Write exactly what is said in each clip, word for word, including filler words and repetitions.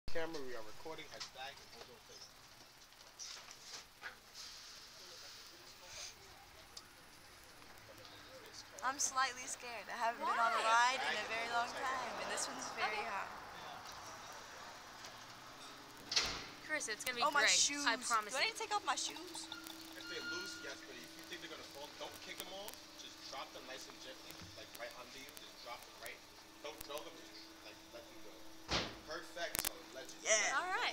Camera, we are recording as bag and hold on face. I'm slightly scared. I haven't Why? been on a ride in a very long time, and this one's very okay. hot. Chris, it's gonna be oh, great. My shoes. I promise. Do I need to take off my shoes? If they're loose, yes, but if you think they're gonna fall, don't kick them off. Just drop them nice and gently, like right under you. Just drop them right. Don't throw them. Just like let them go. Perfect. Legend. Yeah. All right.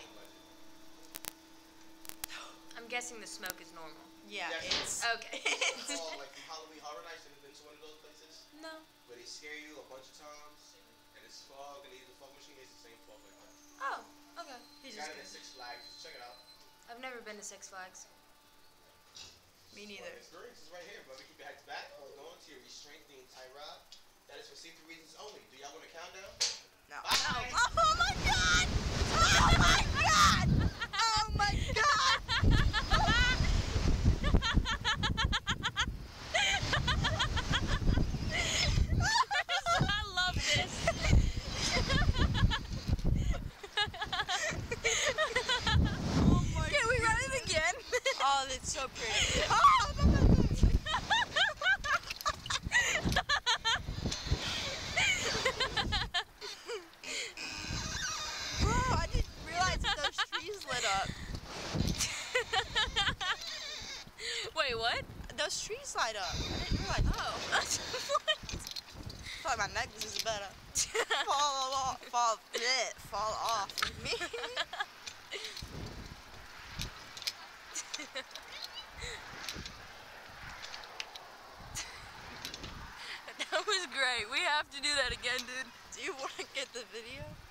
I'm guessing the smoke is normal. Yeah, yes, it's okay. Oh, like Halloween Horror Nights. Have you been to one of those places? No. Where they scare you a bunch of times, and it's fog, and they use the fog machine. It's the same fog like that. Oh, okay. He's got it at Six Flags. Check it out. I've never been to Six Flags. Me neither. Well, experience is right here, brother. Keep your heads back. Hold on to your restraint the entire ride. That is for safety reasons only. Do y'all want to count down? No. Bye. No. Oh my God! Oh my God! Oh my God! I love this. Oh my Can we run it again? Oh, that's so pretty. Oh, Bro, I didn't realize that those trees lit up. Wait, what? Those trees light up. I didn't realize. Oh. What? I thought my necklace is better. fall off, fall, bleh, fall off of me. That was great. We have to do that again, dude. Do you want to get the video?